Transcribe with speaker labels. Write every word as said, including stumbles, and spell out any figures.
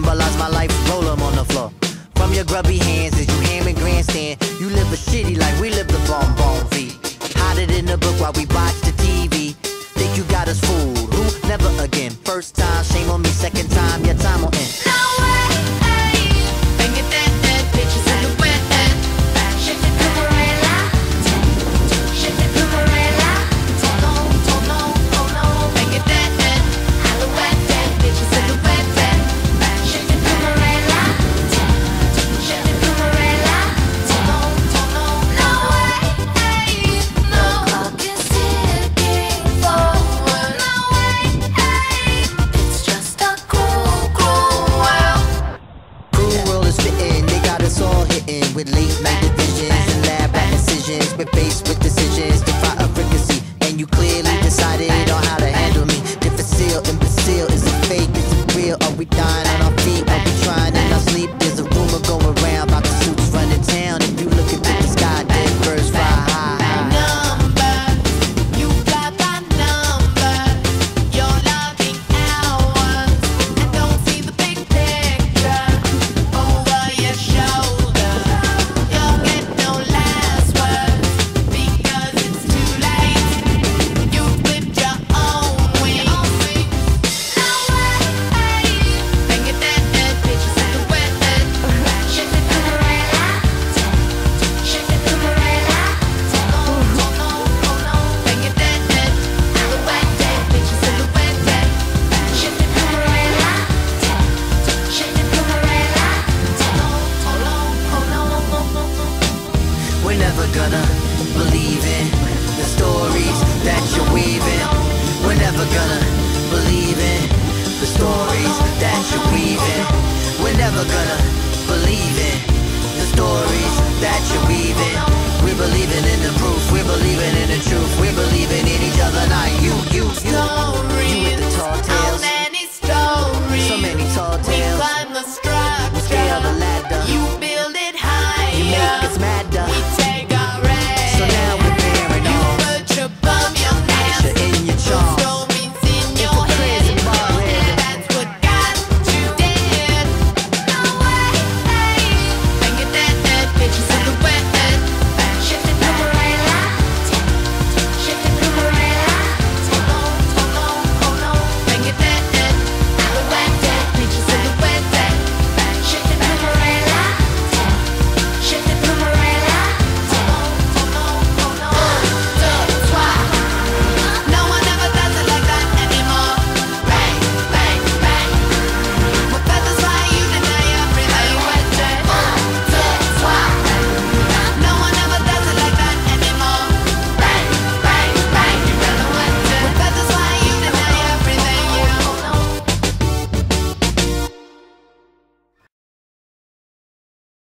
Speaker 1: symbolize my life, roll 'em on the floor. From your grubby hands as you ham and grandstand, you live a shitty life, we live the bon bon V. Hide it in the book while we watch the T V. Think you got us fooled, who? Never again. First time, shame on me, second time, your time will end.
Speaker 2: No way, hey. Bang it, that, that, bitches in the wet, that. Shake the Cumarella. Shake the Cumarella. Oh no, oh no, oh no. Bang it, that, that. Alouette, that. Bitches in the wet, that. Shake the Cumarella. Shake the Cumarella. Oh no, oh no. No way, hey. No. The clock is ticking forward. No way, hey. It's just a cruel, cruel world.
Speaker 1: Cruel world is fitting, they got us all hitting with late night divisions and lab rat decisions. We're faced with decisions to fight a frequency, and you clearly decided on how to handle me. Difficile, imbecile, is it fake, is it real? Are we dying on our feet? Are we trying in our sleep? There's a rumor going around about the suits running town. If you look into the sky, dead birds fly high, high.
Speaker 2: Number, you got my number. You're logging hours and don't see the big picture over your shoulder. You'll get no last words because it's too late. You whipped your own wing. No way, hey. Bang it, that, that, bitches in the wet, that. Shake the Cumarella. Shake the Cumarella. Oh no, oh no, oh no. Bang it, that, that. Alouette, that. Bitches in the wet, that. Shake the Cumarella. Shake the Cumarella. Oh no, oh no, oh no, oh no.
Speaker 1: We're never gonna believe in the stories that you're weaving. We're never gonna believe in the stories that you're weaving. We're never gonna believe in the stories that you're weaving. We're believing in the proof.